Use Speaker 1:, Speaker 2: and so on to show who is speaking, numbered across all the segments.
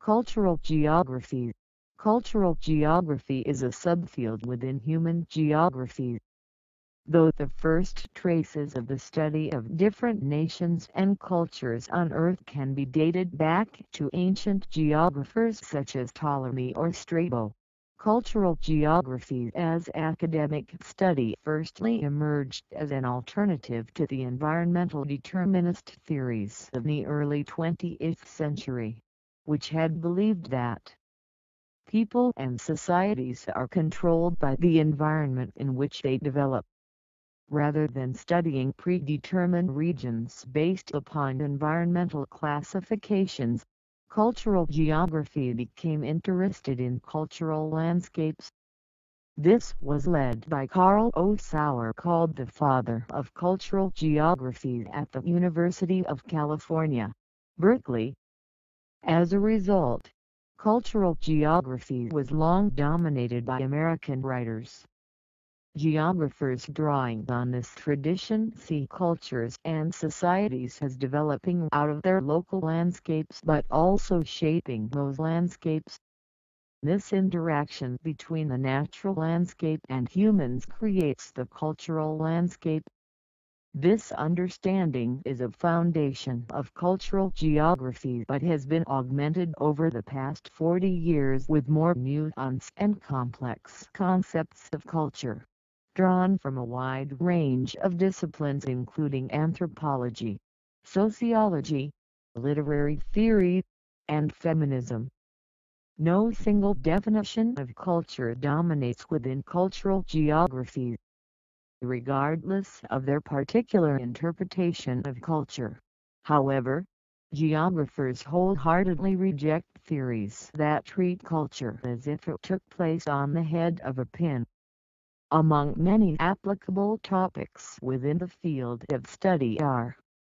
Speaker 1: Cultural geography. Cultural geography is a subfield within human geography. Though the first traces of the study of different nations and cultures on Earth can be dated back to ancient geographers such as Ptolemy or Strabo, cultural geography as academic study firstly emerged as an alternative to the environmental determinist theories of the early 20th century, which had believed that people and societies are controlled by the environment in which they develop. Rather than studying predetermined regions based upon environmental classifications, cultural geography became interested in cultural landscapes. This was led by Carl O. Sauer, called the father of cultural geography at the University of California, Berkeley. As a result, cultural geography was long dominated by American writers. Geographers drawing on this tradition see cultures and societies as developing out of their local landscapes but also shaping those landscapes. This interaction between the natural landscape and humans creates the cultural landscape. This understanding is a foundation of cultural geography but has been augmented over the past 40 years with more nuanced and complex concepts of culture, drawn from a wide range of disciplines including anthropology, sociology, literary theory, and feminism. No single definition of culture dominates within cultural geography, regardless of their particular interpretation of culture. However, geographers wholeheartedly reject theories that treat culture as if it took place on the head of a pin. Among many applicable topics within the field of study are: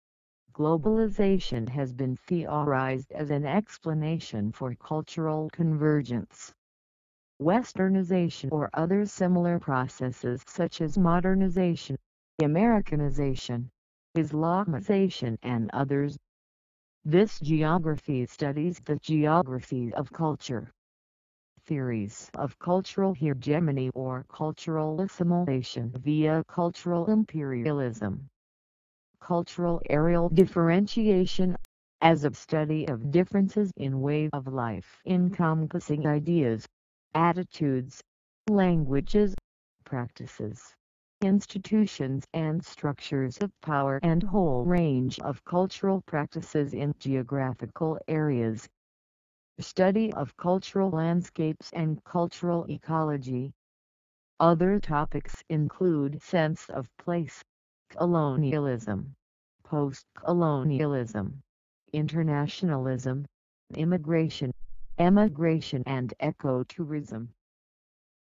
Speaker 1: globalization has been theorized as an explanation for cultural convergence. Westernization or other similar processes such as modernization, Americanization, Islamization and others. This geography studies the geography of culture. Theories of cultural hegemony or cultural assimilation via cultural imperialism. Cultural areal differentiation, as a study of differences in way of life encompassing ideas, attitudes, languages, practices, institutions and structures of power and whole range of cultural practices in geographical areas. Study of cultural landscapes and cultural ecology. Other topics include sense of place, colonialism, post-colonialism, internationalism, immigration, emigration and ecotourism.